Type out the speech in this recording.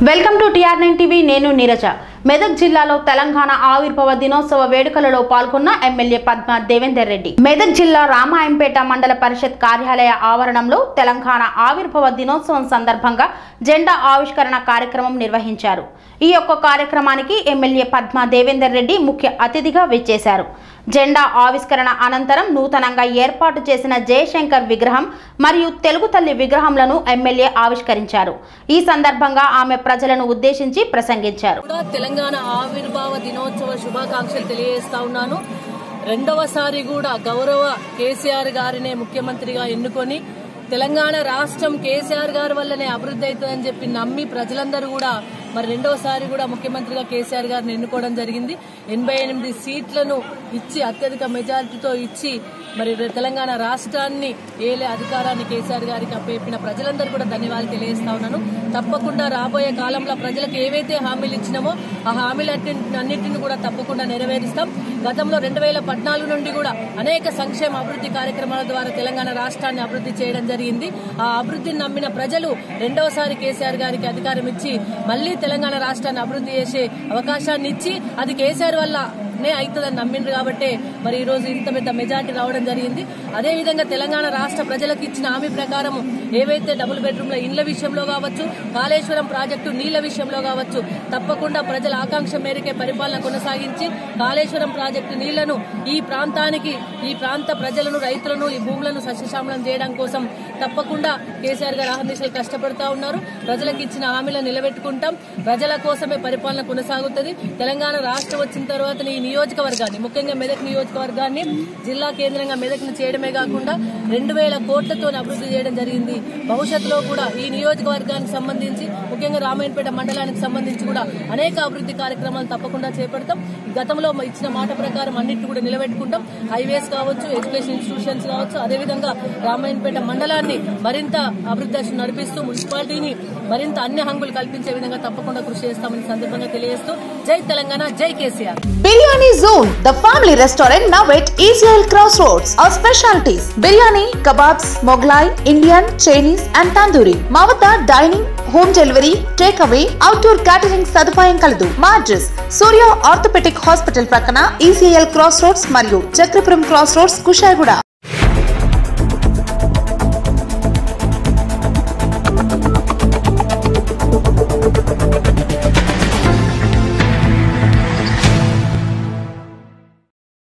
Welcome to TR9 TV నేను నీరజ మెదక్ జిల్లాలో తెలంగాణ ఆవిర్భావ దినోత్సవ వేడుకలలో పాల్గొన్న MlA పద్మ దేవేందర్ రెడ్డి మెదక్ జిల్లా రామాయంపేట మండల పరిషత్ కార్యాలయ ఆవరణంలో తెలంగాణ ఆవిర్భావ దినోత్సవం సందర్భంగా జెండా ఆవిష్కరణ కార్యక్రమం నిర్వహించారు। ఈ యొక్క కార్యక్రమానికి MlA పద్మ దేవేందర్ రెడ్డి ముఖ్య అతిథిగా విచ్చేశారు। జెండా ఆవిష్కరణ అనంతరం నూతనంగా ఏర్పాటు చేసిన జయశంకర్ విగ్రహం మరియు తెలుగు తల్లి విగ్రహంలను MlA ఆవిష్కరించారు। ఈ సందర్భంగా ఆమె ప్రజలను ఉద్దేశించి ప్రసంగించారు। తెలంగాణ ఆవిర్భావ దినోత్సవ శుభాకాంక్షలు తెలియజేస్తా ఉన్నాను। రెండవసారి కూడా గౌరవ కేసీఆర్ గారినే ముఖ్యమంత్రిగా ఎన్నుకొని తెలంగాణ రాష్ట్రం కేసీఆర్ గారి వల్లనే అభివృద్ధి అవుతుందని చెప్పి నమ్మి ప్రజలందరూ కూడా మరి రెండోసారి కూడా ముఖ్యమంత్రిగా కేసీఆర్ గారిని ఎన్నుకోవడం జరిగింది। 88 సీట్లను ఇచ్చి అత్యధిక మెజారిటీతో ఇచ్చి మరి తెలంగాణ రాష్ట్రాన్ని ఏలే అధికారాన్ని కేసీఆర్ గారికి అప్పచెప్పిన ప్రజలందరూ కూడా ధన్యవాదాలు తెలియజేస్తా ఉన్నాను। తప్పకుండా రాబోయే కాలంలో ప్రజలకు ఏవైతే హామీలు ఇచ్చినామో ఆ హామీలన్నింటినీ కూడా తప్పకుండా నెరవేరుస్తాం। గతంలో 2014 నుండి కూడా అనేక సంక్షేమ అభివృద్ధి కార్యక్రమాల ద్వారా తెలంగాణ రాష్ట్రాన్ని అభివృద్ధి చేయడం జరిగింది। ఆ అభివృద్ధిని నమ్మిన ప్రజలు రెండవసారి కేసీఆర్ గారికి అధికారం ఇచ్చి మళ్లీ తెలంగాణ రాష్ట్రాన్ని అభివృద్ధి చేసే అవకాశాన్ని ఇచ్చి అది కేసీఆర్ వల్ల అవుతుందని నమ్మిండ్రు కాబట్టి మరి ఈ రోజు ఇంత పెద్ద మెజార్టీ రావడం జరిగింది। అదేవిధంగా తెలంగాణ రాష్ట్ర ప్రజలకు ఇచ్చిన హామీ ప్రకారం ఏవైతే డబుల్ బెడ్రూమ్ల ఇండ్ల విషయంలో కావచ్చు, కాళేశ్వరం ప్రాజెక్టు నీళ్ల విషయంలో కావచ్చు తప్పకుండా ప్రజల ఆకాంక్ష మేరకే పరిపాలన కొనసాగించి కాళేశ్వరం ప్రాజెక్టు నీళ్లను ఈ ప్రాంతానికి ఈ ప్రాంత ప్రజలను రైతులను ఈ భూములను సస్యశ్యామలం చేయడం కోసం తప్పకుండా కేసీఆర్ గారు అహర్నిశలు కష్టపడుతూ ఉన్నారు। ప్రజలకు ఇచ్చిన హామీలను నిలబెట్టుకుంటాం, ప్రజల కోసమే పరిపాలన కొనసాగుతుంది। తెలంగాణ రాష్ట్రం వచ్చిన తర్వాత ఈ నియోజకవర్గాన్ని ముఖ్యంగా మెదక్ నియోజకవర్గాన్ని జిల్లా కేంద్రంగా మెదక్ను చేయడమే కాకుండా 2000 కోట్లతో అభివృద్ధి చేయడం జరిగింది। భవిష్యత్తులో కూడా ఈ నియోజకవర్గానికి సంబంధించి ముఖ్యంగా రామాయంపేట మండలానికి సంబంధించి కూడా అనేక అభివృద్ధి కార్యక్రమాలు తప్పకుండా చేపడతాం। గతంలో ఇచ్చిన మాట ప్రకారం అన్నింటినీ కూడా నిలబెట్టుకుంటాం। హైవేస్ కావచ్చు, ఎడ్యుకేషన్ ఇన్స్టిట్యూషన్స్ కావచ్చు, అదేవిధంగా రామాయంపేట మండలాన్ని మరింత అభివృద్ధి నడిపిస్తూ మున్సిపాలిటీని మరింత అన్ని హంగులు కల్పించే విధంగా తప్పకుండా కృషి చేస్తామని సందర్భంగా తెలియజేస్తూ జై తెలంగాణ, జై KCR. Biryani Zone, the family restaurant now at Israel Crossroads. Our specialties: biryani, kebabs, Mughlai, Indian, Chinese and Tandoori. మా వద్ద dining, home delivery, take away, outdoor catering సదుపాయం కలదు। మా అడ్రస్ సూర్య ఆర్థోపెడిక్ హాస్పిటల్ ప్రక్కన ECL Crossroads మరియు చక్రపురం Crossroads, కుషాయిగూడ।